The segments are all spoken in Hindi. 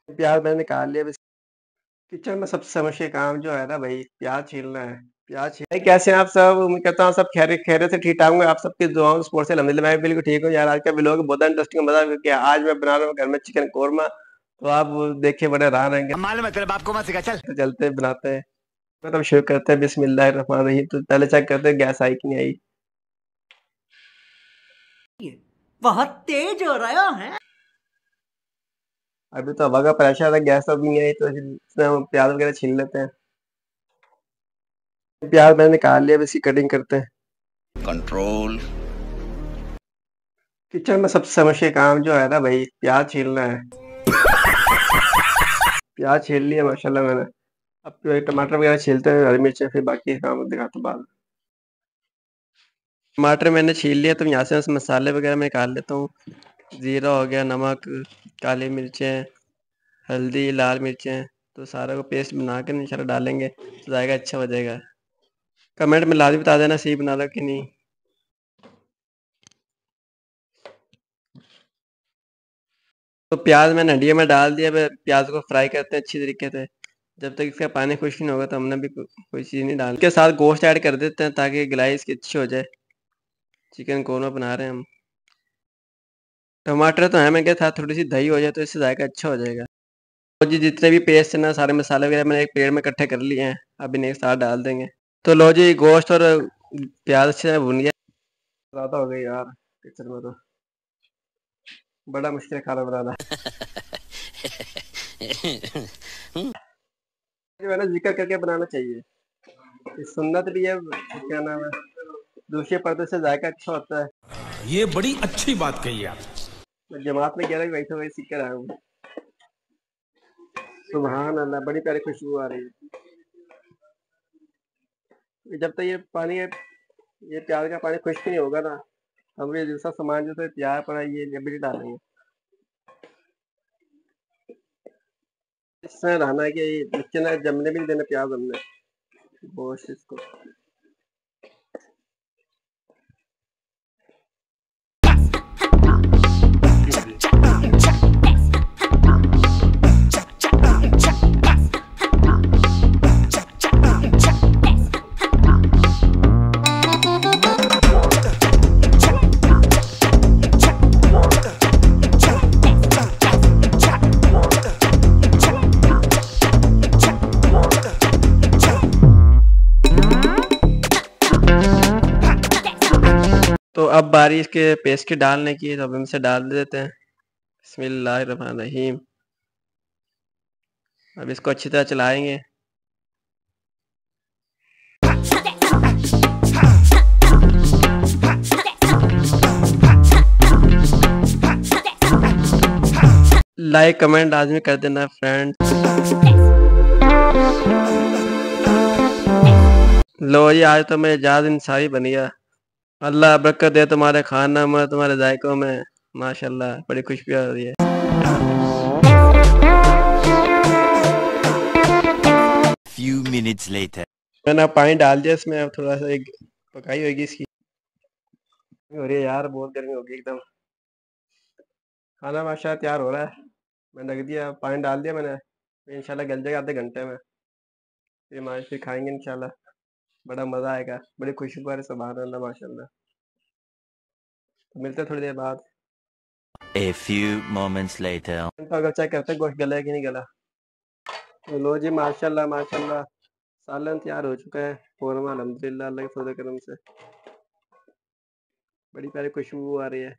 प्याज मैंने निकाल लिया। बस किचन में सबसे मुश्किल काम जो है ना भाई, प्याज छीलना है। प्याज छील कैसे हैं आप सब? उम्मीद करता हूँ सब खैरियत से ठीक ठाक होंगे। आप सबकी दुआओं सपोर्ट से अल्हम्दुलिल्लाह मैं भी बिल्कुल ठीक हूँ यार। आज का व्लॉग बहुत इंटरेस्टिंग मजा किया। आज मैं बना रहा हूँ घर में चिकन कोरमा, तो आप देखिए बड़े हैरान रहेंगे। मालूम है तेरे बाप को मत सिखा, चल। तो चलते हैं बनाते हैं। मतलब शुरू करते हैं बिस्मिल्लाहिर्रहमानिर्रहीम। तो पहले चेक करते हैं गैस आई कि नहीं आई। बहुत तेज हो रहा है। अभी तो हवा का प्रेशर है, गैस अब नहीं आई, तो इसमें हम प्याज वगैरह छील लेते हैं। प्याज मैंने निकाल लिया, अब इसकी कटिंग करते हैं। कंट्रोल। किचन में सबसे मुश्किल काम जो है ना भाई, प्याज छीलना है। प्याज छील लिया माशाल्लाह मैंने। अब तो टमाटर वगैरह छीलते हैं, हरी मिर्चें, फिर बाकी काम दिखाता हूँ बाद में। टमाटर मैंने छील लिया, तो यहाँ से मसाले वगैरह मैं निकाल लेता हूँ। जीरा हो गया, नमक, काली मिर्चें, हल्दी, लाल मिर्चें, तो सारा को पेस्ट बना कर इंशाल्लाह डालेंगे तो जाएगा अच्छा हो जाएगा। कमेंट में लाजमी बता देना सही बना लो कि नहीं। तो प्याज मैंने हंडिया में डाल दिया। प्याज को फ्राई करते हैं अच्छी तरीके से, जब तक इसका पानी खुश्क नहीं होगा तो हमने भी कोई चीज़ नहीं डालनी। इसके साथ गोश्त ऐड कर देते हैं ताकि गलाई इसकी अच्छी हो जाए। चिकन कोरमा बना रहे हैं हम। टमाटर तो है, मैं क्या था थोड़ी सी दही हो जाए तो इससे जायका अच्छा हो जाएगा। तो जी जितने भी पेस्ट है ना, सारे मसाले वगैरह मैंने एक प्लेट में इकट्ठे कर लिए हैं, अब इन्हें एक साथ डाल देंगे। तो लो जी, गोश्त और प्याज अच्छे से भुन गया। ज़्यादा हो गई यार किचन में, तो बड़ा मुश्किल है खाना बनाना। जो है ना जिक्र करके बनाना चाहिए, ये सुन्नत भी है, क्या नाम है, दूसरे पर्दे से जायका अच्छा होता है। ये बड़ी अच्छी बात कही आप। मैं जमात में गया था, वही तो वही सीख कर आया हूँ। सुभान अल्लाह, बड़ी प्यारी खुशबू आ रही है। जब तक ये पानी ये प्याज का पानी खुश्क नहीं होगा ना, हम ये दूसरा सामान जो तैयार पड़ा है ये जब भी डालेंगे। इसमें रहना है कि नीचे ना जमने भी नहीं देना प्याज हमने, गोश्त इसको। तो अब बारी इसके पेस्ट की डालने की है, तो अब हम इसे डाल देते हैं। बिस्मिल्लाहिर्रहमानिर्रहीम। अब इसको अच्छी तरह चलाएंगे। लाइक कमेंट लाजमी कर देना फ्रेंड। लो जी, आज तो मैं इजाज़ इंसानी बन गया। अल्लाह बरकत दे तुम्हारे खाना में, तुम्हारे जायकों में। माशाल्लाह बड़ी खुशबू आ रही है। Few minutes later. मैंने पानी डाल दिया इसमें, अब थोड़ा सा एक पकाई होगी इसकी। हो रही है यार, बहुत गर्मी होगी एकदम। खाना माशाल्लाह तैयार हो रहा है। मैंने रख दिया, पानी डाल दिया मैंने, इंशाल्लाह गल जाएगा आधे घंटे में। फिर खाएंगे इंशाल्लाह, बड़ा मज़ा आएगा। बड़ी खुशबू आ रही है, सुभान अल्लाह माशाल्लाह। तो मिलते हैं थोड़ी देर बाद। A few moments later. तो अगर चेक करते हैं गोश्त गला है कि नहीं गला। तो लो जी, माशाल्लाह माशाल्लाह, सालन तैयार हो चुका है। कोरमा अल्हम्दुलिल्लाह अल्लाह के फजल करम से बड़ी प्यारी खुशबू आ रही है।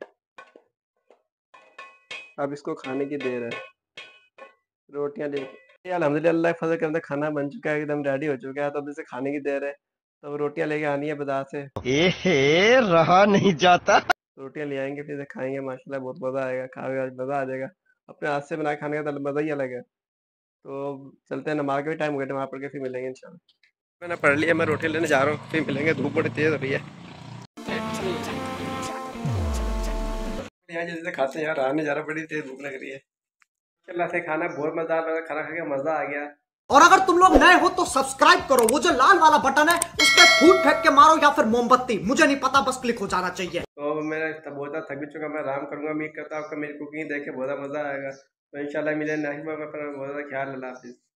अब इसको खाने की देर है। रोटियां लेके अल्हम्दुलिल्लाह अल्लाह के फजल करम से खाना बन चुका है, एकदम रेडी हो चुका है। तो अब इसे खाने की देर है। तो रोटियां लेके आनी है बाजार से। रहा नहीं जाता। रोटियां ले आएंगे, फिर इसे खाएंगे। माशाल्लाह बहुत मज़ा आएगा, खाओगे आज मज़ा आ जाएगा। अपने हाथ से बना खाने का तो मज़ा ही अलग है। तो चलते हैं, नमाज का भी टाइम हो गया, नमाज पढ़ के फिर मिलेंगे इंशाल्लाह। मैंने पढ़ लिया, मैं रोटी लेने जा रहा हूँ, फिर मिलेंगे। धूप बड़ी तेज हो रही है यहाँ, जैसे खाते हैं यार, आने जा रहा, बड़ी तेज भूख लग रही है। अल्लाह से खाना बहुत मजा आ रहा, खाना खा के मजा आ गया। और अगर तुम लोग नए हो तो सब्सक्राइब करो, वो जो लाल वाला बटन है उस पर फूट फेंक के मारो या फिर मोमबत्ती, मुझे नहीं पता, बस क्लिक हो जाना चाहिए। तो मैं बहुत ज़्यादा थक भी चुका, मैं आराम करूंगा। उम्मीद करता हूँ आपको मेरी कुकिंग देख के बहुत मजा आएगा। तो इंशाल्लाह मिले नेक्स्ट में, अपना बहुत ज़्यादा ख्याल, अल्लाह हाफिज़।